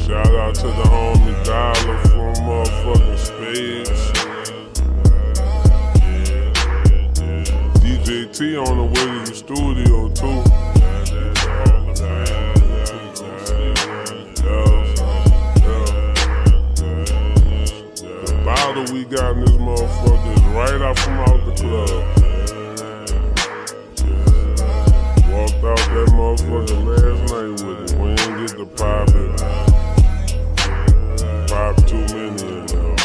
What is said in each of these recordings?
Shout out to the homie Dollar from motherfucking Spades. DJ T on the way to the studio too. The bottle we got in this motherfucker is right out from out the club. Walked out that motherfucker last night with it. We ain't get to pop it. Pop too many of them.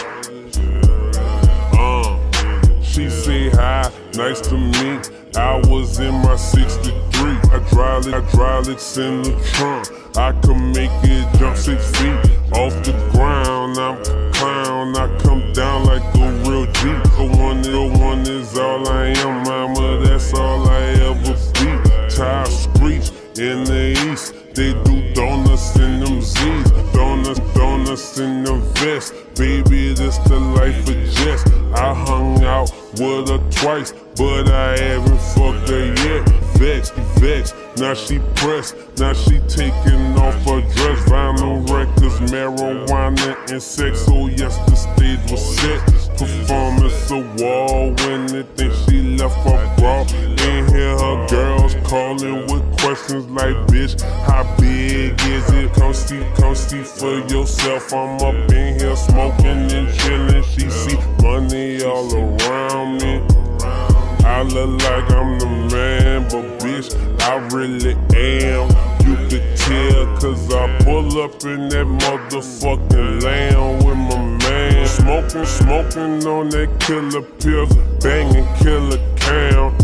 She say hi, nice to meet. I was in my 63. Hydraulics in the trunk. I can make it jump 6 feet off the ground. I'm a clown. I come down like a real G. The one is all I am, mama. That's all I ever be. Child screech in the east. They do donuts in them Z's. Donuts in them vests. Baby, this the life of Jess. I hung out with her twice, but I haven't fucked her yet. Vexed, now she pressed, now she taking off her dress. Vinyl records, marijuana, and sex. So yes, the stage was set. Performance award when they think she left her bra. Ain't hear her girls calling with questions like, bitch, how big is it? Come see for yourself. I'm up in here smoking and chilling. She see money all around me. I look like I'm the man, but bitch, I really am. You could tell, cause I pull up in that motherfucking lamb with my man. Smoking on that killer pills, banging killer cam.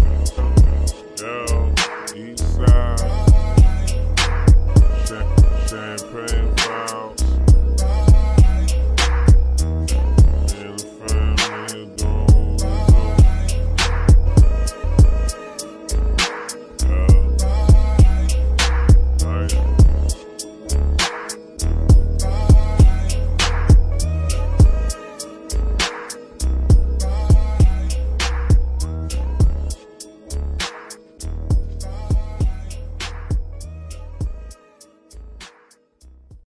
East side, champagne.